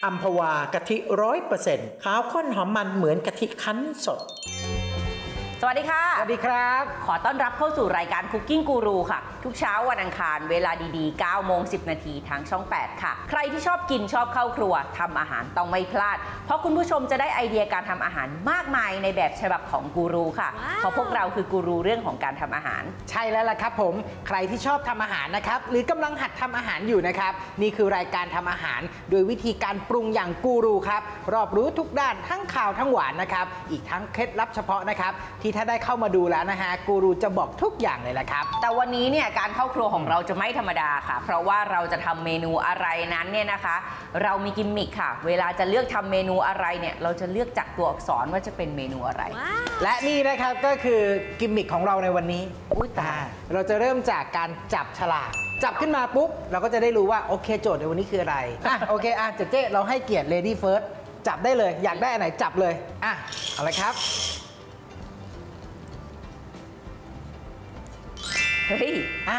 อัมพวากะทิ100%ขาวข้นหอมมันเหมือนกะทิคั้นสดสวัสดีค่ะสวัสดีครับขอต้อนรับเข้าสู่รายการ Cooking Guru ค่ะทุกเช้าวันอังคารเวลาดีๆ 9:10 นาทีทางช่อง 8 ค่ะใครที่ชอบกินชอบเข้าครัวทำอาหารต้องไม่พลาดเพราะคุณผู้ชมจะได้ไอเดียการทำอาหารมากมายในแบบฉบับของกูรูค่ะเพราะพวกเราคือกูรูเรื่องของการทำอาหารใช่แล้วล่ะครับผมใครที่ชอบทำอาหารนะครับหรือกำลังหัดทำอาหารอยู่นะครับนี่คือรายการทำอาหารโดยวิธีการปรุงอย่างกูรูครับรอบรู้ทุกด้านทั้งข่าวทั้งหวานนะครับอีกทั้งเคล็ดลับเฉพาะนะครับที่ถ้าได้เข้ามาดูแล้วนะฮะกูรูจะบอกทุกอย่างเลยแหละครับแต่วันนี้เนี่ยการเข้าครัวของเราจะไม่ธรรมดาค่ะเพราะว่าเราจะทำเมนูอะไรนั้นเนี่ยนะคะเรามีกิมมิคค่ะเวลาจะเลือกทำเมนูอะไรเนี่ยเราจะเลือกจากตัวอักษรว่าจะเป็นเมนูอะไรและนี่นะครับก็คือกิมมิคของเราในวันนี้เราจะเริ่มจากการจับฉลากจับขึ้นมาปุ๊บเราก็จะได้รู้ว่าโอเคโจทย์ในวันนี้คืออะไรโอเคเจ๊เราให้เกียรติ Lady First จับได้เลยอยากได้อันไหนจับเลยเอาละครับเฮ้ย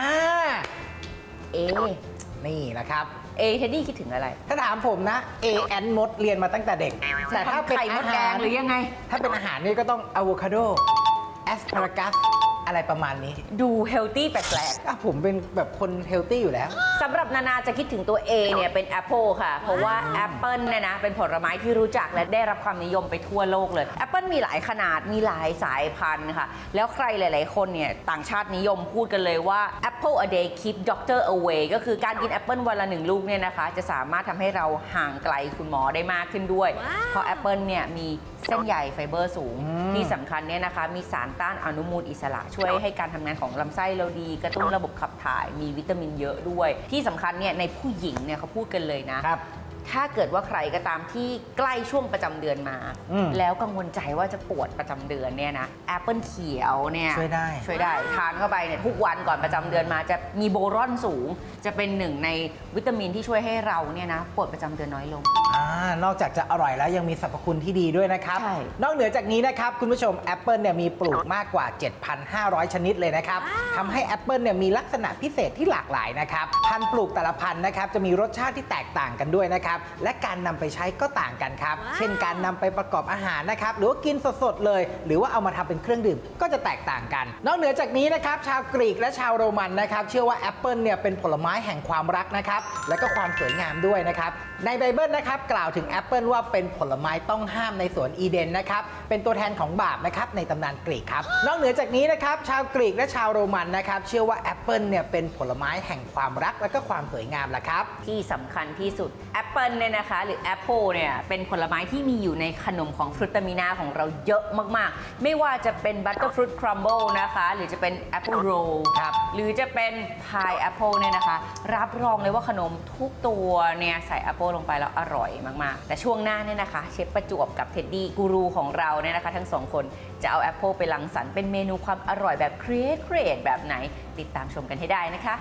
นี่แหละครับเทดดี้คิดถึงอะไรถ้าถามผมนะแอนมดเรียนมาตั้งแต่เด็กแต่ถ้าเป็นไข่มดแดงหรือยังไงถ้าเป็นอาหารนี่ก็ต้องอะโวคาโดแอสพารากัสอะไรประมาณนี้ดูเฮลตี้แปลกๆผมเป็นแบบคนเฮลตี้อยู่แล้วสำหรับนานาจะคิดถึงตัว A เนี่ยเป็นแอปเปิลค่ะเพราะว่าแอปเปิลเนี่ยนะเป็นผลไม้ที่รู้จักและได้รับความนิยมไปทั่วโลกเลยแอปเปิลมีหลายขนาดมีหลายสายพันธุ์ค่ะแล้วใครหลายๆคนเนี่ยต่างชาตินิยมพูดกันเลยว่า Apple a day keep doctor away ก็คือการกินแอปเปิลวันละ1 ลูกเนี่ยนะคะจะสามารถทำให้เราห่างไกลคุณหมอได้มากขึ้นด้วยเพราะแอปเปิลเนี่ยมีเส้นใยไฟเบอร์สูงที่สำคัญเนี่ยนะคะมีสารต้านอนุมูลอิสระช่วยให้การทำงานของลำไส้เราดีกระตุ้นระบบขับถ่ายมีวิตามินเยอะด้วยที่สำคัญเนี่ยในผู้หญิงเนี่ยเขาพูดกันเลยนะถ้าเกิดว่าใครก็ตามที่ใกล้ช่วงประจำเดือนมาแล้วกังวลใจว่าจะปวดประจำเดือนเนี่ยนะแอปเปิลเขียวเนี่ยช่วยได้ทานเข้าไปเนี่ยทุกวันก่อนประจำเดือนมาจะมีโบรอนสูงจะเป็นหนึ่งในวิตามินที่ช่วยให้เราเนี่ยนะปวดประจำเดือนน้อยลงนอกจากจะอร่อยแล้วยังมีสรรพคุณที่ดีด้วยนะครับนอกเหนือจากนี้นะครับคุณผู้ชมแอปเปิลเนี่ยมีปลูกมากกว่า 7,500 ชนิดเลยนะครับทำให้แอปเปิลเนี่ยมีลักษณะพิเศษที่หลากหลายนะครับพันธุ์ปลูกแต่ละพันธุ์นะครับจะมีรสชาติที่แตกต่างกันด้วยนะครับและการนำไปใช้ก็ต่างกันครับเช่นการนำไปประกอบอาหารนะครับหรือว่ากินสดๆเลยหรือว่าเอามาทำเป็นเครื่องดื่มก็จะแตกต่างกันนอกเหนือจากนี้นะครับชาวกรีกและชาวโรมันนะครับเชื่อว่าแอปเปิลเนี่ยเป็นผลไม้แห่งความรักนะครับและก็ความสวยงามด้วยนะครับในไบเบิลนะครับกล่าวถึงแอปเปิลว่าเป็นผลไม้ต้องห้ามในสวนอีเดนนะครับเป็นตัวแทนของบาปนะครับในตำนานกรีกครับนอกเหนือจากนี้นะครับชาวกรีกและชาวโรมันนะครับเชื่อว่าแอปเปิลเนี่ยเป็นผลไม้แห่งความรักและก็ความสวยงามละครับที่สำคัญที่สุดแอปเปิลเนี่ยนะคะหรือแอปเปิลเนี่ยเป็นผลไม้ที่มีอยู่ในขนมของฟรุตตามินาของเราเยอะมากๆไม่ว่าจะเป็นบัตเตอร์ฟรุตครัมเบิลนะคะหรือจะเป็นแอปเปิลโรลหรือจะเป็นพายแอปเปิลเนี่ยนะคะรับรองเลยว่าขนมทุกตัวเนี่ยใส่แอปเปิลลงไปแล้วอร่อยมากๆแต่ช่วงหน้าเนี่ยนะคะเชฟประจวบกับเท็ดดี้กูรูของเราเนี่ยนะคะทั้ง2คนจะเอาแอปเปิลไปรังสรรค์เป็นเมนูความอร่อยแบบครีเอทแบบไหนติดตามชมกันให้ได้นะคะ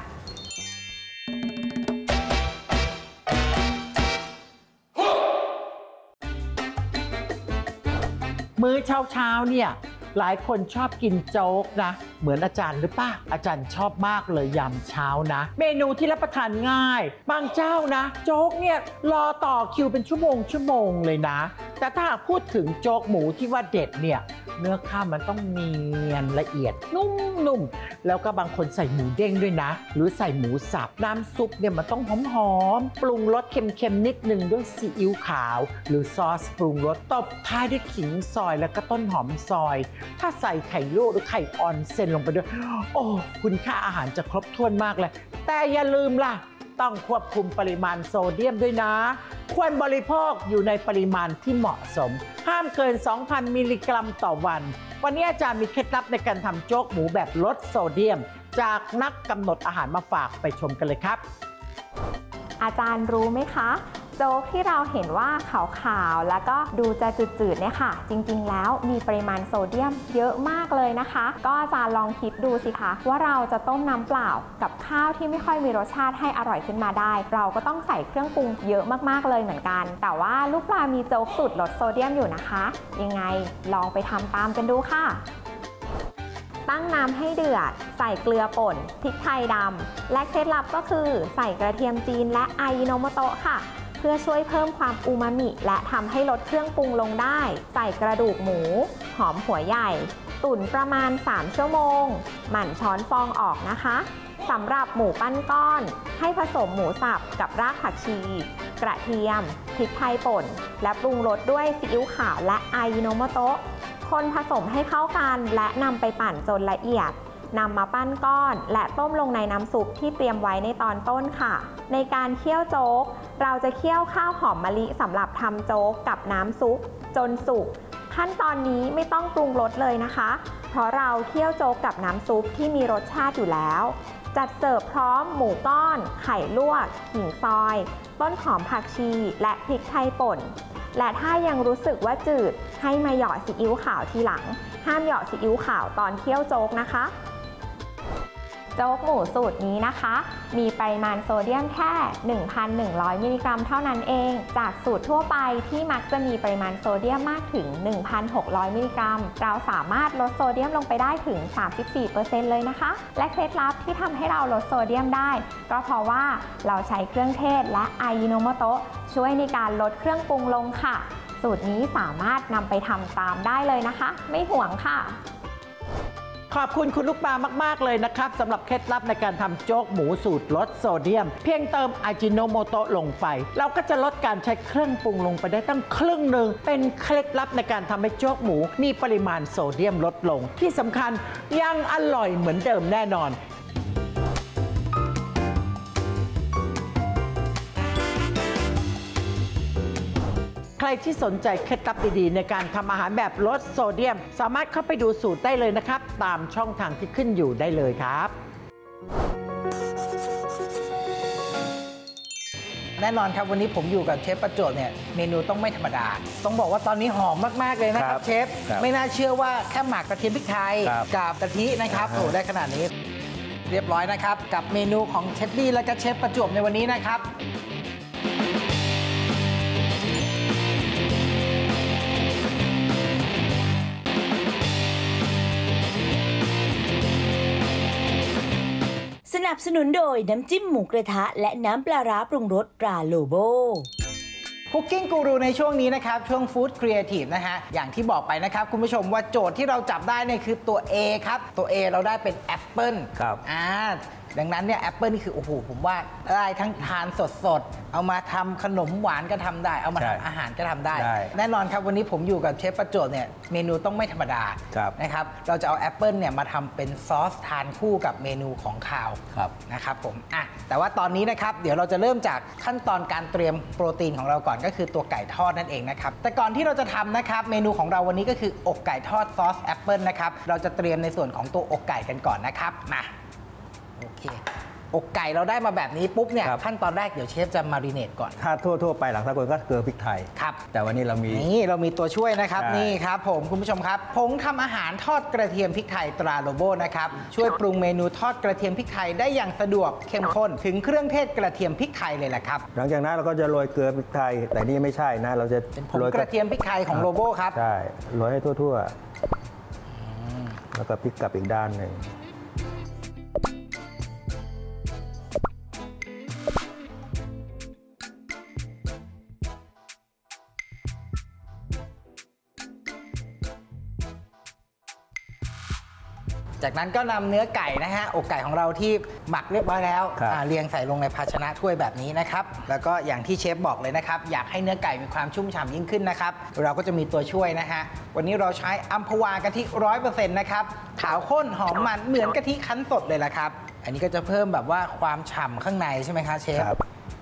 มื้อเช้าเนี่ยหลายคนชอบกินโจ๊กนะเหมือนอาจารย์หรือเปล่าอาจารย์ชอบมากเลยยามเช้านะเมนูที่รับประทานง่ายบางเจ้านะโจ๊กเนี่ยรอต่อคิวเป็นชั่วโมงเลยนะแต่ถ้าพูดถึงโจ๊กหมูที่ว่าเด็ดเนี่ยเนื้อข้าวมันต้องเนียนละเอียดนุ่มๆแล้วก็บางคนใส่หมูเด้งด้วยนะหรือใส่หมูสับน้ำซุปเนี่ยมันต้องหอมปรุงรสเค็มๆนิดนึงด้วยซีอิ๊วขาวหรือซอสปรุงรสตบท้ายด้วยขิงซอยแล้วก็ต้นหอมซอยถ้าใส่ไข่ลวกหรือไข่ออนเซนลงไปด้วยโอ้คุณค่าอาหารจะครบถ้วนมากเลยแต่อย่าลืมล่ะต้องควบคุมปริมาณโซเดียมด้วยนะควรบริโภคอยู่ในปริมาณที่เหมาะสมห้ามเกิน 2,000 มิลลิกรัมต่อวันวันนี้อาจารย์มีเคล็ดลับในการทำโจ๊กหมูแบบลดโซเดียมจากนักกำหนดอาหารมาฝากไปชมกันเลยครับอาจารย์รู้ไหมคะโจ๊กที่เราเห็นว่าขาวๆแล้วก็ดูจะจืดๆเนี่ยค่ะจริงๆแล้วมีปริมาณโซเดียมเยอะมากเลยนะคะก็อาจารย์ลองคิดดูสิคะว่าเราจะต้มน้ำเปล่ากับข้าวที่ไม่ค่อยมีรสชาติให้อร่อยขึ้นมาได้เราก็ต้องใส่เครื่องปรุงเยอะมากๆเลยเหมือนกันแต่ว่าลูกปลามีโจ๊กสูตรลดโซเดียมอยู่นะคะยังไงลองไปทำตามกันดูค่ะตั้งน้ำให้เดือดใส่เกลือป่นพริกไทยดำและเคล็ดลับก็คือใส่กระเทียมจีนและอายิโนโมโตะค่ะเพื่อช่วยเพิ่มความอูมามิและทำให้ลดเครื่องปรุงลงได้ ใส่กระดูกหมูหอมหัวใหญ่ตุ๋นประมาณ3ชั่วโมงหมั่นช้อนฟองออกนะคะสำหรับหมูปั้นก้อนให้ผสมหมูสับกับรากผักชีกระเทียมพริกไทยป่นและปรุงรสด้วยซีอิ๊วขาวและอายิโนโมโตะคนผสมให้เข้ากันและนำไปปั่นจนละเอียดนำมาปั้นก้อนและต้มลงในน้ำซุปที่เตรียมไว้ในตอนต้นค่ะในการเคี่ยวโจ๊กเราจะเคี่ยวข้าวหอมมะลิสำหรับทำโจ๊กกับน้ำซุปจนสุกขั้นตอนนี้ไม่ต้องปรุงรสเลยนะคะเพราะเราเคี่ยวโจ๊กกับน้ำซุปที่มีรสชาติอยู่แล้วจัดเสิร์ฟพร้อมหมูก้อนไข่ลวกขิงซอยต้นหอมผักชีและพริกไทยป่นและถ้ายังรู้สึกว่าจืดให้มาเหยาะซีอิ๊วขาวทีหลังห้ามเหยาะซีอิ๊วขาวตอนเคี่ยวโจ๊กนะคะโจ๊กหมูสูตรนี้นะคะมีปริมาณโซเดียมแค่ 1,100 มิลลิกรัมเท่านั้นเองจากสูตรทั่วไปที่มักจะมีปริมาณโซเดียมมากถึง 1,600 มิลลิกรัมเราสามารถลดโซเดียมลงไปได้ถึง 34% เลยนะคะและเคล็ดลับที่ทำให้เราลดโซเดียมได้ก็เพราะว่าเราใช้เครื่องเทศและอายิโนโมโตะช่วยในการลดเครื่องปรุงลงค่ะสูตรนี้สามารถนำไปทำตามได้เลยนะคะไม่ห่วงค่ะขอบคุณคุณลูกปลามากๆเลยนะครับสำหรับเคล็ดลับในการทำโจ๊กหมูสูตรลดโซเดียมเพียงเติมอาจิโนโมโตะลงไปเราก็จะลดการใช้เครื่องปรุงลงไปได้ตั้งครึ่งหนึ่งเป็นเคล็ดลับในการทำให้โจ๊กหมูมีปริมาณโซเดียมลดลงที่สำคัญยังอร่อยเหมือนเดิมแน่นอนใครที่สนใจเคล็ดลับดีๆในการทำอาหารแบบลดโซเดียมสามารถเข้าไปดูสูตรได้เลยนะครับตามช่องทางที่ขึ้นอยู่ได้เลยครับแน่นอนครับวันนี้ผมอยู่กับเชฟประจวบเนี่ยเมนูต้องไม่ธรรมดาต้องบอกว่าตอนนี้หอมมากๆเลยนะครับเชฟไม่น่าเชื่อว่าแค่หมักกระเทียมพริกไทยกับกะทินะครับโอ้ได้ขนาดนี้เรียบร้อยนะครับกับเมนูของเชฟดี้และก็เชฟประจวบในวันนี้นะครับสนับสนุนโดยน้ำจิ้มหมูกระทะและน้ำปลาร้าปรุงรสตราโลโบคุกกิ้งกูรูในช่วงนี้นะครับช่วงฟู้ดครีเอทีฟนะฮะอย่างที่บอกไปนะครับคุณผู้ชมว่าโจทย์ที่เราจับได้เนี่ยคือตัว A ครับตัว A เราได้เป็นแอปเปิลครับดังนั้นเนี่ยแอปเปิลนี่คือโอ้โหผมว่าได้ทั้งทานสดๆเอามาทำขนมหวานก็ทำได้เอามาทำอาหารก็ทำได้แน่นอนครับวันนี้ผมอยู่กับเชฟประจวบเนี่ยเมนูต้องไม่ธรรมดานะครับเราจะเอาแอปเปิลเนี่ยมาทำเป็นซอสทานคู่กับเมนูของคาวนะครับผมแต่ว่าตอนนี้นะครับเดี๋ยวเราจะเริ่มจากขั้นตอนการเตรียมโปรตีนของเราก่อนก็คือตัวไก่ทอดนั่นเองนะครับแต่ก่อนที่เราจะทำนะครับเมนูของเราวันนี้ก็คืออกไก่ทอดซอสแอปเปิลนะครับเราจะเตรียมในส่วนของตัวอกไก่กันก่อนนะครับมาโอเคอกไก่เราได้มาแบบนี้ปุ๊บเนี่ยขั้นตอนแรกเดี๋ยวเชฟจะมารีเนตก่อนถ้าทั่วไปหลังสากลก็เกลือพริกไทยครับแต่วันนี้เรามีตัวช่วยนะครับนี่ครับผมคุณผู้ชมครับผงทำอาหารทอดกระเทียมพริกไทยตราโลโบนะครับช่วยปรุงเมนูทอดกระเทียมพริกไทยได้อย่างสะดวกเข้มข้นถึงเครื่องเทศกระเทียมพริกไทยเลยแหละครับหลังจากนั้นเราก็จะโรยเกลือพริกไทยแต่นี่ไม่ใช่นะเราจะเป็นผงกระเทียมพริกไทยของโลโบครับใช่โรยให้ทั่วๆแล้วก็พลิกกลับอีกด้านหนึ่งจากนั้นก็นำเนื้อไก่นะฮะอกไก่ของเราที่หมักเรียบร้อยแล้วเรียงใส่ลงในภาชนะถ้วยแบบนี้นะครับแล้วก็อย่างที่เชฟบอกเลยนะครับอยากให้เนื้อไก่มีความชุ่มฉ่ำยิ่งขึ้นนะครับเราก็จะมีตัวช่วยนะฮะวันนี้เราใช้อัมพวากะทิ 100% นะครับขาวข้นหอมมันเหมือนกะทิคั้นสดเลยล่ะครับอันนี้ก็จะเพิ่มแบบว่าความฉ่ำข้างในใช่ไหมครับเชฟ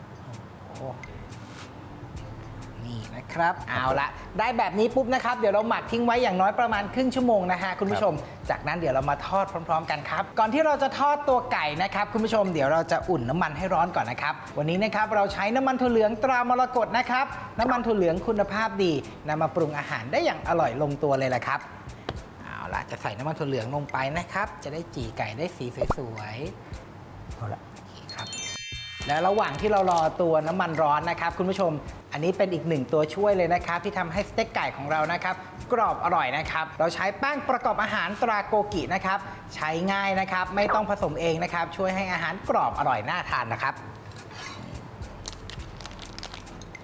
ครับเอาละได้แบบนี้ปุ๊บนะครับเดี๋ยวเราหมักทิ้งไว้อย่างน้อยประมาณครึ่งชั่วโมงนะฮะคุณผู้ชมจากนั้นเดี๋ยวเรามาทอดพร้อมๆกันครับก่อนที่เราจะทอดตัวไก่นะครับคุณผู้ชมเดี๋ยวเราจะอุ่นน้ำมันให้ร้อนก่อนนะครับวันนี้นะครับเราใช้น้ำมันถั่วเหลืองตรามรกตนะครับน้ำมันถั่วเหลืองคุณภาพดีนำมาปรุงอาหารได้อย่างอร่อยลงตัวเลยแหละครับเอาละจะใส่น้ำมันถั่วเหลืองลงไปนะครับจะได้จี่ไก่ได้สีสวยๆเอาละครับและระหว่างที่เรารอตัวน้ำมันร้อนนะครับคุณผู้ชมอันนี้เป็นอีกหนึ่งตัวช่วยเลยนะครับที่ทำให้สเต็กไก่ของเรานะครับกรอบอร่อยนะครับเราใช้แป้งประกอบอาหารตราโกกินะครับใช้ง่ายนะครับไม่ต้องผสมเองนะครับช่วยให้อาหารกรอบอร่อยน่าทานนะครับ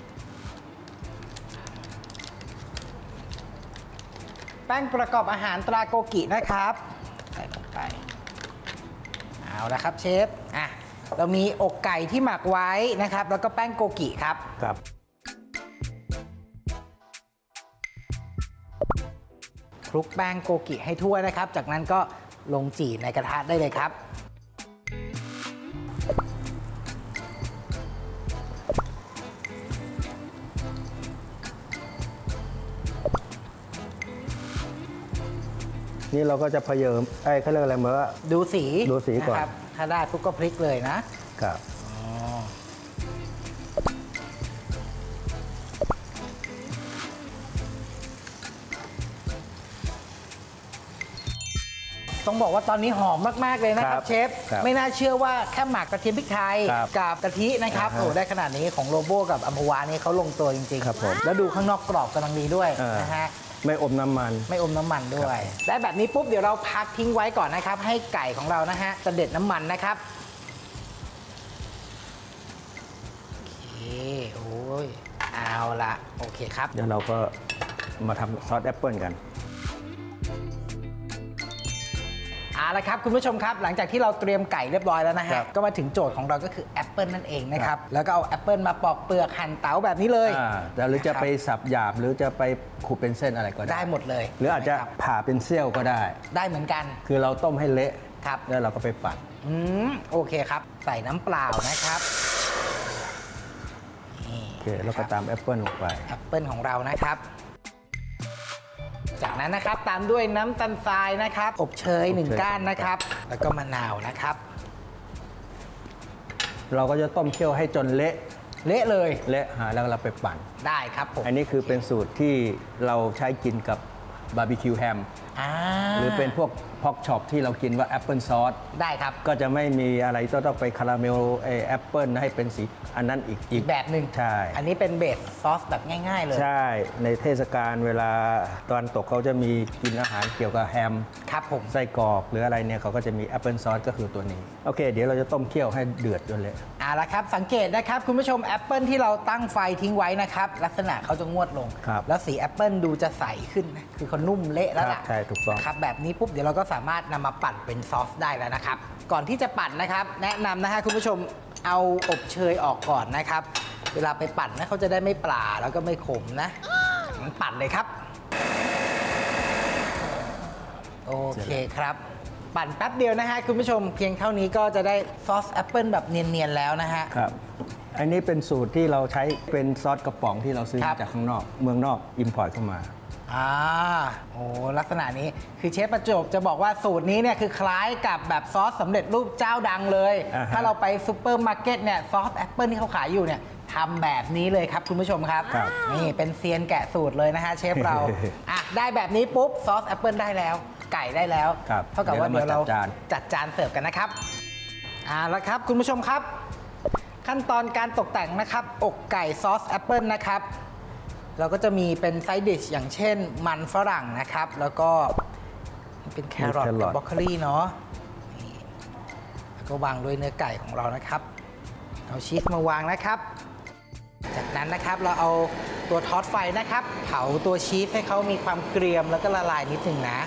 แป้งประกอบอาหารตราโกกินะครับใส่ลงไปเอาละครับเชฟเรามีอกไก่ที่หมักไว้นะครับ แล้วก็แป้งโกกิครับคลุกแป้งโกกิให้ทั่วนะครับจากนั้นก็ลงจี่ในกระทะได้เลยครับนี่เราก็จะพยายามเขาเรียกอะไรเหมือนว่าดูสีก่อนถ้าได้ปุ๊บก็พลิกเลยนะต้องบอกว่าตอนนี้หอมมากๆเลยนะครับเชฟไม่น่าเชื่อว่าแค่หมักกระเทียมพริกไทยกับกะทินะครับโอ้ได้ขนาดนี้ของโลโบกับอัมพวานี่เขาลงตัวจริงๆครับผมแล้วดูข้างนอกกรอบกำลังดีด้วยนะฮะไม่อมน้ำมันด้วยได้แบบนี้ปุ๊บเดี๋ยวเราพักทิ้งไว้ก่อนนะครับให้ไก่ของเรานะฮะเสด็จน้ำมันนะครับโอเคโอ้ยเอาละโอเคครับเดี๋ยวเราก็มาทำซอสแอปเปิลกันเอาละครับคุณผู้ชมครับหลังจากที่เราเตรียมไก่เรียบร้อยแล้วนะฮะก็มาถึงโจทย์ของเราก็คือแอปเปิลนั่นเองนะครับแล้วก็เอาแอปเปิลมาปอกเปลือกหั่นเต๋าแบบนี้เลยหรือจะไปสับหยาบหรือจะไปขูดเป็นเส้นอะไรก็ได้หมดเลยหรืออาจจะผ่าเป็นเสี้ยวก็ได้เหมือนกันคือเราต้มให้เละครับแล้วเราก็ไปปั่นโอเคครับใส่น้ำเปล่านะครับโอเคแล้วก็ตามแอปเปิลลงไปแอปเปิลของเรานะครับจากนั้นนะครับตามด้วยน้ำตาลทรายนะครับอบเชย1ก้านนะครับแล้วก็มะนาวนะครับเราก็จะต้มเคี่ยวให้จนเละเลยแล้วเราไปปั่นได้ครับผมอันนี้คือเป็นสูตรที่เราใช้กินกับบาร์บีคิวแฮมหรือเป็นพวกพ็อกช็อปที่เรากินว่าแอปเปิลซอสได้ครับก็จะไม่มีอะไรต้องไปคาราเมลแอปเปิลให้เป็นสีอันนั้นอีกแบบหนึ่งใช่อันนี้เป็นเบสซอสแบบง่ายๆเลยใช่ในเทศกาลเวลาตอนตกเขาจะมีกินอาหารเกี่ยวกับแฮมครับผมไส้กรอกหรืออะไรเนี่ยเขาก็จะมีแอปเปิลซอสก็คือตัวนี้โอเคเดี๋ยวเราจะต้มเคี่ยวให้เดือดจนเละละครับสังเกตนะครับคุณผู้ชมแอปเปิลที่เราตั้งไฟทิ้งไว้นะครับลักษณะเขาจะงวดลงแล้วสีแอปเปิลดูจะใสขึ้นนะคือเขานุ่มเละแล้วล่ะใช่ถูกต้องครับแบบนี้ปุ๊บเดี๋ยวเราก็สามารถนำมาปั่นเป็นซอสได้แล้วนะครับก่อนที่จะปั่นนะครับแนะนำนะฮะคุณผู้ชมเอาอบเชยออกก่อนนะครับเวลาไปปั่นนะเขาจะได้ไม่ปลาแล้วก็ไม่ขมนะปั่นเลยครับโอเคครับปั่นแป๊บเดียวนะฮะคุณผู้ชมเพียงเท่านี้ก็จะได้ซอสแอปเปิลแบบเนียนๆแล้วนะฮะครับอันนี้เป็นสูตรที่เราใช้เป็นซอสกระป๋องที่เราซื้อจากข้างนอกเมืองนอกอิมพอร์ตเข้ามาโอ้ลักษณะนี้คือเชฟประจบจะบอกว่าสูตรนี้เนี่ยคือคล้ายกับแบบซอสสำเร็จรูปเจ้าดังเลยถ้าเราไปซูเปอร์มาร์เก็ตเนี่ยซอสแอปเปิลที่เขาขายอยู่เนี่ยทำแบบนี้เลยครับคุณผู้ชมครับนี่เป็นเซียนแกะสูตรเลยนะฮะเชฟเราได้แบบนี้ปุ๊บซอสแอปเปิลได้แล้วไก่ได้แล้วเท่ากับว่าเดี๋ยวเราจัดจานเสิร์ฟกันนะครับแล้วครับคุณผู้ชมครับขั้นตอนการตกแต่งนะครับอกไก่ซอสแอปเปิลนะครับเราก็จะมีเป็นไซด์ดิชอย่างเช่นมันฝรั่งนะครับแล้วก็เป็นแครอทกับบรอกโคลีเนาะแล้วก็วางด้วยเนื้อไก่ของเรานะครับเอาชีสมาวางนะครับจากนั้นนะครับเราเอาตัวทอดไฟนะครับเผาตัวชีสให้เขามีความเกรียมแล้วก็ละลายนิดหนึ่งนะ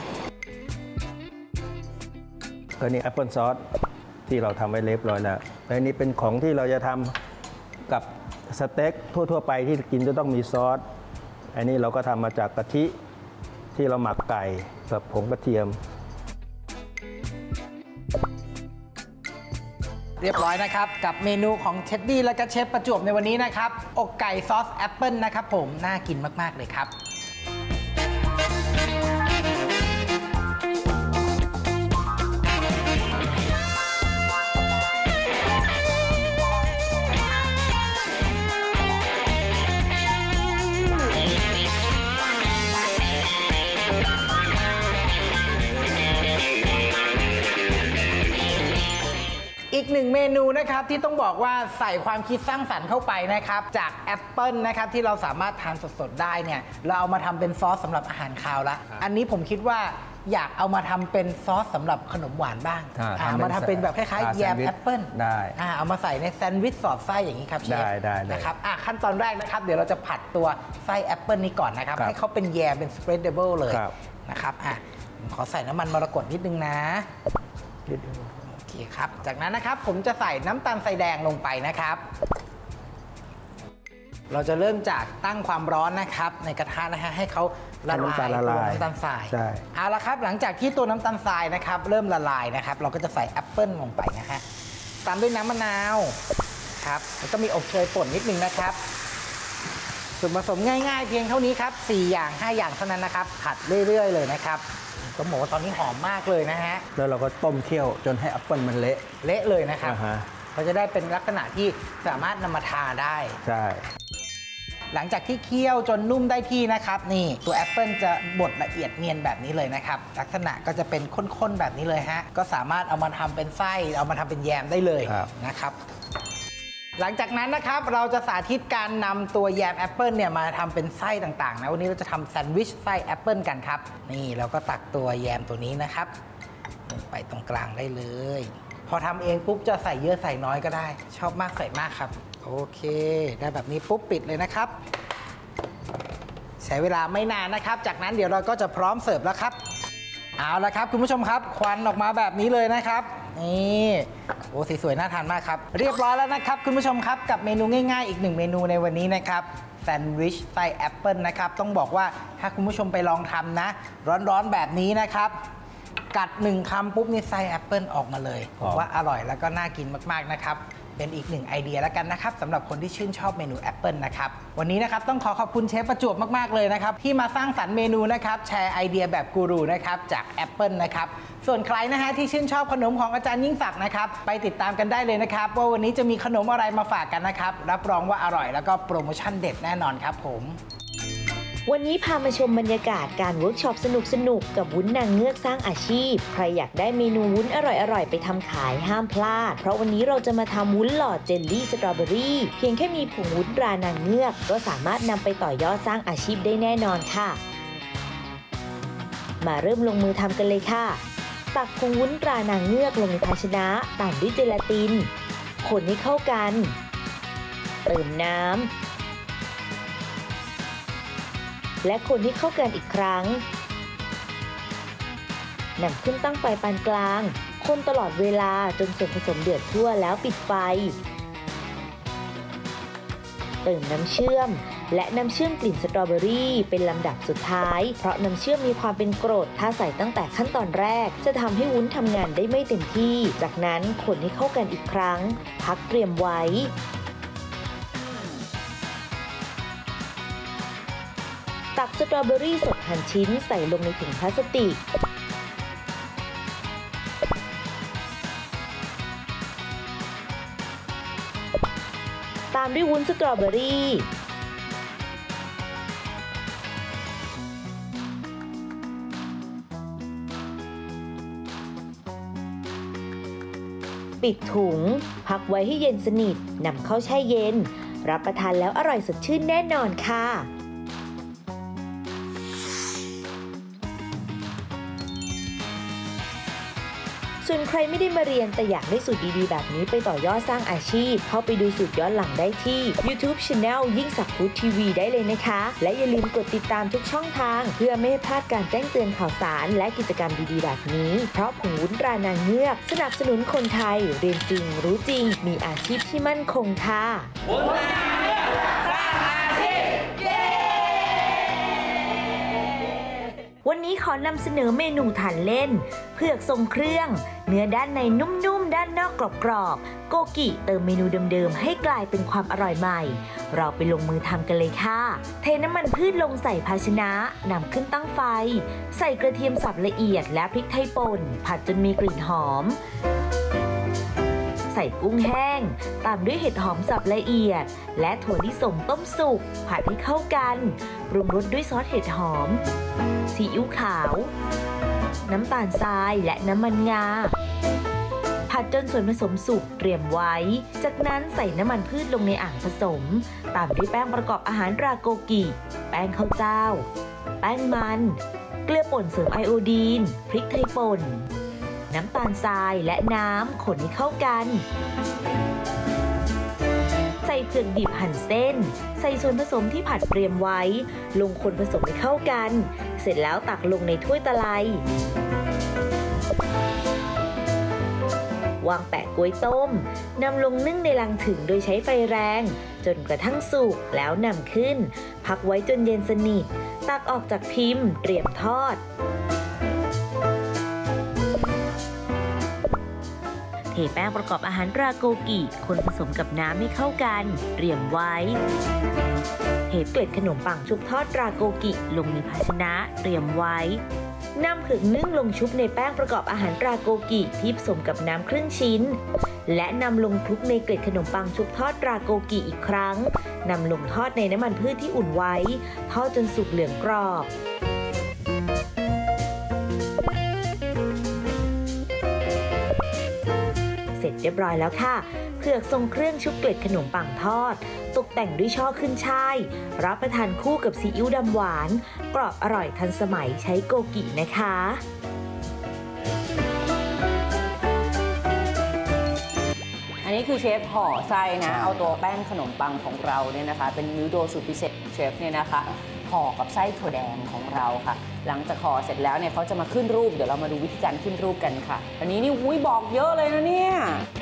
ก็นี่แอปเปิลซอสที่เราทำไว้เรียบร้อยแล้วและนี่เป็นของที่เราจะทำกับสเต็กทั่วๆไปที่กินจะต้องมีซอสอันนี้เราก็ทำมาจากกะทิที่เราหมักไก่กับผงกระเทียมเรียบร้อยนะครับกับเมนูของเท็ดดี้และก็เชฟประจวบในวันนี้นะครับอกไก่ซอสแอปเปิลนะครับผมน่ากินมากๆเลยครับ อีกหนึ่งเมนูนะครับที่ต้องบอกว่าใส่ความคิดสร้างสรรค์เข้าไปนะครับจากแอปเปิลนะครับที่เราสามารถทานสดๆได้เนี่ยเราเอามาทำเป็นซอสสำหรับอาหารคาวละอันนี้ผมคิดว่าอยากเอามาทำเป็นซอสสำหรับขนมหวานบ้างมาทำเป็นแบบคล้ายๆแยมแอปเปิลได้เอามาใส่ในแซนด์วิชสอดไส้อย่างนี้ครับเชฟได้นะครับขั้นตอนแรกนะครับเดี๋ยวเราจะผัดตัวไส้แอปเปิลนี้ก่อนนะครับให้เขาเป็นแยมเป็น spreadable เลยนะครับผมขอใส่น้ำมันมรกตนิดนึงนะโอเคครับจากนั้นนะครับผมจะใส่น้ำตาลทรายแดงลงไปนะครับเราจะเริ่มจากตั้งความร้อนนะครับในกระทะนะฮะให้เขาละลายตัวน้ำตาลทรายเอาละครับหลังจากที่ตัวน้ำตาลทรายนะครับเริ่มละลายนะครับเราก็จะใส่แอปเปิลลงไปนะฮะตามด้วยน้ำมะนาวครับแล้วก็มีอบเชยป่นนิดนึงนะครับส่วนผสมง่ายๆเพียงเท่านี้ครับ4อย่าง5อย่างเท่านั้นนะครับผัดเรื่อยๆเลยนะครับก็หมูตอนนี้หอมมากเลยนะฮะแล้วเราก็ต้มเคี่ยวจนให้แอปเปิลมันเละเลยนะครับเราจะได้เป็นลักษณะที่สามารถนำมาทาได้ใช่หลังจากที่เคี่ยวจนนุ่มได้ที่นะครับนี่ตัวแอปเปิลจะบดละเอียดเนียนแบบนี้เลยนะครับลักษณะก็จะเป็นข้นๆแบบนี้เลยฮะก็สามารถเอามาทำเป็นไส้เอามาทำเป็นแยมได้เลยนะครับหลังจากนั้นนะครับเราจะสาธิตการนำตัวแยมแอปเปิลเนี่ยมาทำเป็นไส้ต่างๆนะวันนี้เราจะทำแซนด์วิชไส้แอปเปิลกันครับนี่เราก็ตักตัวแยมตัวนี้นะครับลงไปตรงกลางได้เลยพอทำเองปุ๊บจะใส่เยอะใส่น้อยก็ได้ชอบมากใส่มากครับโอเคได้แบบนี้ปุ๊บปิดเลยนะครับใช้เวลาไม่นานนะครับจากนั้นเดี๋ยวเราก็จะพร้อมเสิร์ฟแล้วครับเอาละครับคุณผู้ชมครับควันออกมาแบบนี้เลยนะครับนี่โอ้สีสวยน่าทานมากครับเรียบร้อยแล้วนะครับคุณผู้ชมครับกับเมนูง่ายๆอีก1เมนูในวันนี้นะครับแซนด์วิชไส้แอปเปิลนะครับต้องบอกว่าถ้าคุณผู้ชมไปลองทำนะร้อนๆแบบนี้นะครับกัด1คำปุ๊บนี่ไส้แอปเปิลออกมาเลยผมว่าอร่อยแล้วก็น่ากินมากๆนะครับเป็นอีก1ไอเดียแล้วกันนะครับสำหรับคนที่ชื่นชอบเมนูแอปเปิลนะครับวันนี้นะครับต้องขอบคุณเชฟประจวบมากๆเลยนะครับที่มาสร้างสรรค์เมนูนะครับแชร์ไอเดียแบบกูรูนะครับจากแอปเปิลนะครับส่วนใครนะฮะที่ชื่นชอบขนมของอาจารย์ยิ่งศักดิ์นะครับไปติดตามกันได้เลยนะครับว่าวันนี้จะมีขนมอะไรมาฝากกันนะครับรับรองว่าอร่อยแล้วก็โปรโมชั่นเด็ดแน่นอนครับผมวันนี้พามาชมบรรยากาศการเวิร์กช็อปสนุกๆกับวุ้นนางเงือกสร้างอาชีพใครอยากได้เมนูวุ้นอร่อยๆไปทำขายห้ามพลาดเพราะวันนี้เราจะมาทำวุ้นหลอดเจลลี่สตรอเบอรี่เพียงแค่มีผงวุ้นตรานางเงือกก็สามารถนำไปต่อยอดสร้างอาชีพได้แน่นอนค่ะมาเริ่มลงมือทำกันเลยค่ะตักผงวุ้นตรานางเงือกลงในภาชนะตามด้วยเจลาตินคนให้เข้ากันเติมน้ำและคนให้เข้ากันอีกครั้งนำขึ้นตั้งไฟปานกลางคนตลอดเวลาจนส่วนผสมเดือดทั่วแล้วปิดไฟเติมน้ำเชื่อมและน้ำเชื่อมกลิ่นสตรอเบอรี่เป็นลำดับสุดท้ายเพราะน้ำเชื่อมมีความเป็นกรดถ้าใส่ตั้งแต่ขั้นตอนแรกจะทำให้วุ้นทำงานได้ไม่เต็มที่จากนั้นคนให้เข้ากันอีกครั้งพักเตรียมไว้ตักสตรอเบอรี่สดหั่นชิ้นใส่ลงในถุงพลาสติกตามด้วยวุ้นสตรอเบอรี่ปิดถุงพักไว้ให้เย็นสนิทนำเข้าแช่เย็นรับประทานแล้วอร่อยสดชื่นแน่นอนค่ะส่วนใครไม่ได้มาเรียนแต่อยากได้สูตรดีๆแบบนี้ไปต่อยอดสร้างอาชีพเข้าไปดูสูตรย้อนหลังได้ที่ YouTube Channel ยิ่งศักดิ์ฟู้ดทีวีได้เลยนะคะและอย่าลืมกดติดตามทุกช่องทางเพื่อไม่ให้พลาดการแจ้งเตือนข่าวสารและกิจกรรมดีๆแบบนี้เพราะผงวุ้นตรานางเงือกสนับสนุนคนไทยเรียนจริงรู้จริงมีอาชีพที่มั่นคงค่ะวุ้นตรานางเงือกสร้างอาชีพเย้วันนี้ขอนำเสนอเมนูทานเล่นเผือกทรงเครื่องเนื้อด้านในนุ่มๆด้านนอกกรอบๆโกกิเติมเมนูเดิมๆให้กลายเป็นความอร่อยใหม่เราไปลงมือทำกันเลยค่ะเทน้ำมันพืชลงใส่ภาชนะนำขึ้นตั้งไฟใส่กระเทียมสับละเอียดและพริกไทยป่นผัดจนมีกลิ่นหอมใส่กุ้งแห้งตามด้วยเห็ดหอมสับละเอียดและถั่วลิสงต้มสุกผัดให้เข้ากันปรุงรสด้วยซอสเห็ดหอมซีอิ๊วขาวน้ำตาลทรายและน้ำมันงาผัดจนส่วนผสมสุกเตรียมไว้จากนั้นใส่น้ำมันพืชลงในอ่างผสมตามด้วยแป้งประกอบอาหารราโกกิแป้งข้าวเจ้าแป้งมันเกลือป่นเสริมไอโอดีนพริกไทยป่นน้ำตาลทรายและน้ำคนให้เข้ากันใส่เผือกดิบหั่นเส้นใส่ส่วนผสมที่ผัดเตรียมไว้ลงคนผสมให้เข้ากันเสร็จแล้วตักลงในถ้วยตะไลวางแปะกล้วยต้มนำลงนึ่งในลังถึงโดยใช้ไฟแรงจนกระทั่งสุกแล้วนำขึ้นพักไว้จนเย็นสนิทตักออกจากพิมพ์เตรียมทอดเทแป้งประกอบอาหารราโกกิคนผสมกับน้ำให้เข้ากันเตรียมไว้เทเกล็ดขนมปังชุบทอดราโกกิลงในภาชนะเตรียมไว้นำเผือกนึ่งลงชุบในแป้งประกอบอาหารราโกกิที่ผสมกับน้ำครึ่งชิ้นและนำลงคลุกในเกล็ดขนมปังชุบทอดราโกกิอีกครั้งนำลงทอดในน้ำมันพืชที่อุ่นไว้ทอดจนสุกเหลืองกรอบเสร็จเรียบร้อยแล้วค่ะเผือกทรงเครื่องชุบเกล็ดขนมปังทอดตกแต่งด้วยช่อขึ้นช่ายรับประทานคู่กับซีอิ๊วดำหวานกรอบอร่อยทันสมัยใช้โกกินะคะอันนี้คือเชฟห่อไส้นะเอาตัวแป้งขนมปังของเราเนี่ยนะคะเป็นมิวโดสูตรพิเศษเชฟเนี่ยนะคะห่อกับไส้ถั่วแดงของเราค่ะหลังจากห่อเสร็จแล้วเนี่ยเขาจะมาขึ้นรูปเดี๋ยวเรามาดูวิธีการขึ้นรูปกันค่ะอันนี้นี่บอกเยอะเลยนะเนี่ย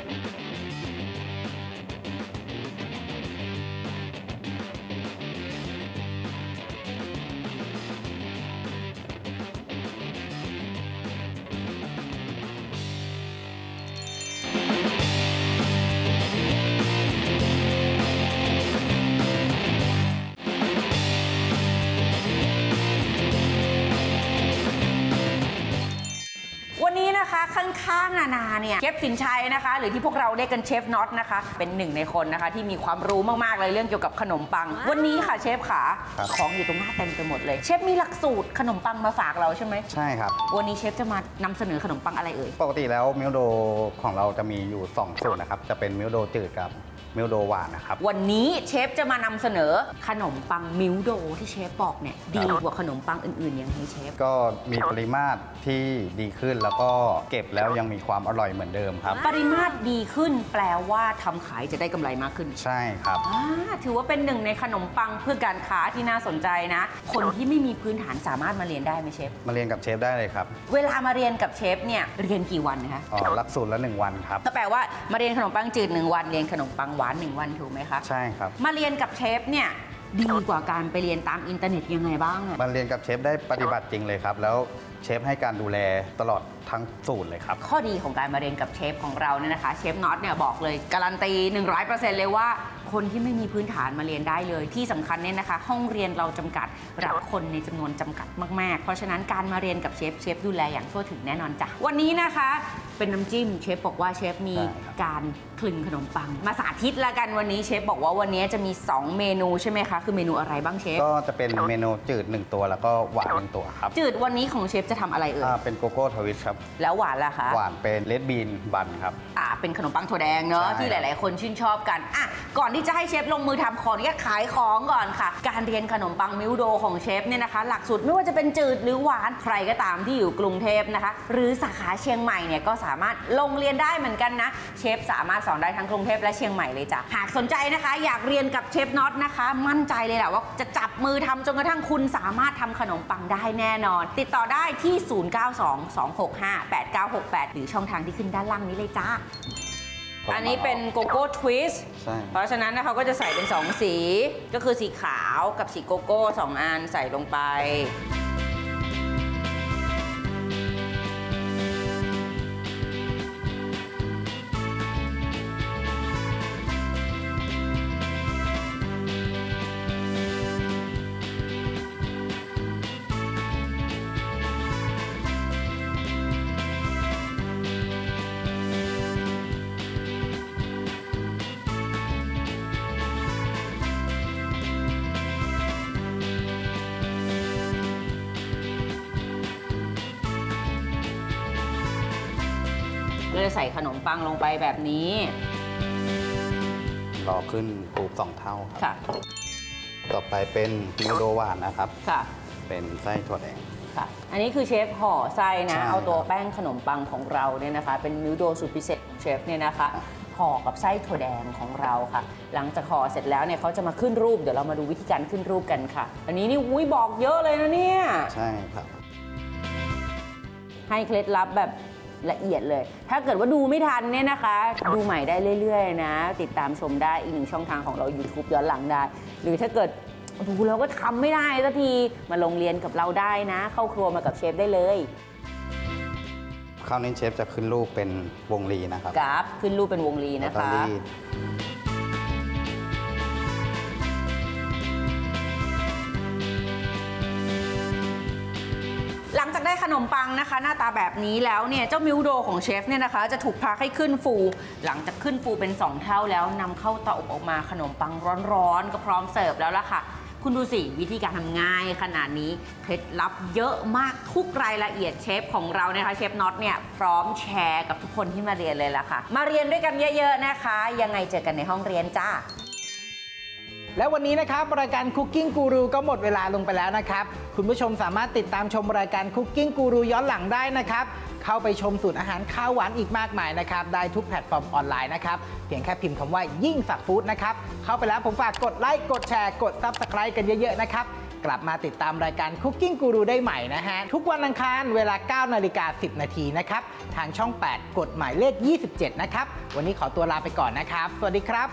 ข้างๆนาเนี่ยเชฟสินชัยนะคะหรือที่พวกเราเรียกกันเชฟน็อตนะคะเป็นหนึ่งในคนนะคะที่มีความรู้มากๆเลยเรื่องเกี่ยวกับขนมปังวันนี้ค่ะเชฟขาของอยู่ตรงหน้าเต็มไปหมดเลยเชฟมีหลักสูตรขนมปังมาฝากเราใช่ไหมใช่ครับวันนี้เชฟจะมานำเสนอขนมปังอะไรเอ่ยปกติแล้วมิลโดของเราจะมีอยู่2สูตรนะครับจะเป็นมิลโดจืดกับมิลโดหวานนะครับวันนี้เชฟจะมานำเสนอขนมปังมิลโดที่เชฟบอกเนี่ยดีกว่าขนมปังอื่นๆอย่างไรเชฟก็มีปริมาตรที่ดีขึ้นแล้วก็เก็บแล้วยังมีความอร่อยเหมือนเดิมครับปริมาตรดีขึ้นแปลว่าทำขายจะได้กำไรมากขึ้นใช่ครับถือว่าเป็นหนึ่งในขนมปังเพื่อการค้าที่น่าสนใจนะคนที่ไม่มีพื้นฐานสามารถมาเรียนได้ไหมเชฟมาเรียนกับเชฟได้เลยครับเวลามาเรียนกับเชฟเนี่ยเรียนกี่วันนะคะหลักสูตรละ1 วันครับก็แปลว่ามาเรียนขนมปังจืด1 วันเรียนขนมปังหวาน1 วันถูกไหมคะใช่ครับมาเรียนกับเชฟเนี่ยดีกว่าการไปเรียนตามอินเทอร์เน็ตยังไงบ้างมาเรียนกับเชฟได้ปฏิบัติจริงเลยครับแล้วเชฟให้การดูแลตลอดทั้งสูตรเลยครับข้อดีของการมาเรียนกับเชฟของเราเนี่ยนะคะเชฟน็อตเนี่ยบอกเลยการันตี 100% เลยว่าคนที่ไม่มีพื้นฐานมาเรียนได้เลยที่สำคัญเนี่ยนะคะห้องเรียนเราจำกัดรับคนในจำนวนจำกัดมากๆเพราะฉะนั้นการมาเรียนกับเชฟดูแลอย่างทั่วถึงแน่นอนจ้ะวันนี้นะคะเป็นน้ำจิ้มเชฟบอกว่าเชฟมีการคลึงขนมปังมาสาธิตละกันวันนี้เชฟบอกว่าวันนี้จะมี2 เมนูใช่ไหมคะคือเมนูอะไรบ้างเชฟก็จะเป็นเมนูจืด1 ตัวแล้วก็หวาน1 ตัวครับจืดวันนี้ของเชฟจะทำอะไรเอ่ยเป็นโกโก้ทวิตครับแล้วหวานล่ะคะหวานเป็นเลดบีนบันครับเป็นขนมปังถั่วแดงเนาะที่หลายๆคนชื่นชอบกันก่อนที่จะให้เชฟลงมือทำขออนุญาตขายของก่อนค่ะการเรียนขนมปังมิลโดของเชฟเนี่ยนะคะหลักสูตรไม่ว่าจะเป็นจืดหรือหวานใครก็ตามที่อยู่กรุงเทพนะคะหรือสาขาเชียงใหม่เนี่ยก็สามารถลงเรียนได้เหมือนกันนะเชฟสามารถสอนได้ทั้งกรุงเทพและเชียงใหม่เลยจ้ะหากสนใจนะคะอยากเรียนกับเชฟน็อตนะคะมั่นใจเลยแหละว่าจะจับมือทำจนกระทั่งคุณสามารถทำขนมปังได้แน่นอนติดต่อได้ที่ 0922658968 หรือช่องทางที่ขึ้นด้านล่างนี้เลยจ้าอันนี้เป็นโกโก้ทวิสต์เพราะฉะนั้นเขาก็จะใส่เป็น2 สีก็คือสีขาวกับสีโกโก้2 อันใส่ลงไปก็จะใส่ขนมปังลงไปแบบนี้รอขึ้นปู2 เท่าค่ะต่อไปเป็นมิลโดหวานนะครับค่ะเป็นไส้ถั่วแดงค่ะอันนี้คือเชฟห่อไส้นะเอาตัวแป้งขนมปังของเราเนี่ยนะคะเป็นมิลโดสูตรพิเศษของเชฟเนี่ยนะคะห่อกับไส้ถั่วแดงของเราค่ะ หลังจากห่อเสร็จแล้วเนี่ยเขาจะมาขึ้นรูปเดี๋ยวเรามาดูวิธีการขึ้นรูปกันค่ะ อันนี้นี่อุ้ยบอกเยอะเลยนะเนี่ยใช่ครับให้เคล็ดลับแบบละเอียดเลย ถ้าเกิดว่าดูไม่ทันเนี่ยนะคะ ดูใหม่ได้เรื่อยๆนะติดตามชมได้อีกหนึ่งช่องทางของเรา YouTube ย้อนหลังได้ หรือถ้าเกิดดูแล้วก็ทำไม่ได้สักทีมาลงเรียนกับเราได้นะ เข้าครัวมากับเชฟได้เลยข้าวนี้เชฟจะขึ้นรูปเป็นวงรีนะครับกราฟขึ้นรูปเป็นวงรีนะแล้วก็คะรีดหลังจากได้ขนมปังนะคะ หน้าตาแบบนี้แล้วเนี่ยเจ้ามิลโดของเชฟเนี่ยนะคะจะถูกพักให้ขึ้นฟู หลังจากขึ้นฟูเป็น2เท่าแล้วนำเข้าเตาอบออกมาขนมปังร้อนๆก็พร้อมเสิร์ฟแล้วล่ะค่ะคุณดูสิวิธีการทำง่ายขนาดนี้เคล็ดลับเยอะมากทุกรายละเอียดเชฟของเรานะคะเชฟน็อตเนี่ยพร้อมแชร์กับทุกคนที่มาเรียนเลยล่ะค่ะมาเรียนด้วยกันเยอะๆนะคะยังไงเจอกันในห้องเรียนจ้าและวันนี้นะครับรายการ Cooking Guru ก็หมดเวลาลงไปแล้วนะครับคุณผู้ชมสามารถติดตามชมรายการ Cooking Guru ย้อนหลังได้นะครับเข้าไปชมสูตรอาหารข้าวหวานอีกมากมายนะครับได้ทุกแพลตฟอร์มออนไลน์นะครับเพียงแค่พิมพ์คำว่ายิ่งศักดิ์ฟู้ดนะครับเข้าไปแล้วผมฝากกดไลค์กดแชร์กด Subscribe กันเยอะๆนะครับกลับมาติดตามรายการ Cooking Guru ได้ใหม่นะฮะทุกวันอังคารเวลา 9:10 นาทีนะครับทางช่อง 8 กฎหมายเลข 27 นะครับวันนี้ขอตัวลาไปก่อนนะครับสวัสดีครับ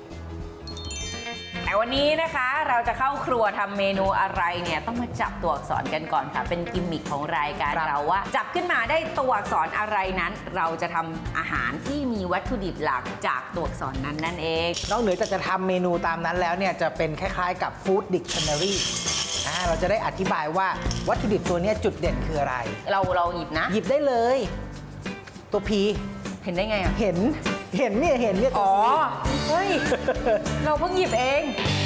แต่วันนี้นะคะเราจะเข้าครัวทำเมนูอะไรเนี่ยต้องมาจับตัวอักษรกันก่อนค่ะเป็นกิมมิคของรายการเราว่าจับขึ้นมาได้ตัวอักษรอะไรนั้นเราจะทำอาหารที่มีวัตถุดิบหลักจากตัวอักษรนั้นนั่นเองนอกเหนือจากจะทำเมนูตามนั้นแล้วเนี่ยจะเป็นคล้ายๆกับ Food Dictionary เราจะได้อธิบายว่าวัตถุดิบตัวนี้จุดเด่นคืออะไรเราหยิบนะหยิบได้เลยตัว P เห็นได้ไงอ่ะเห็นเนี่ยอ๋อเฮ้ย เราเพิ่งหยิบเอง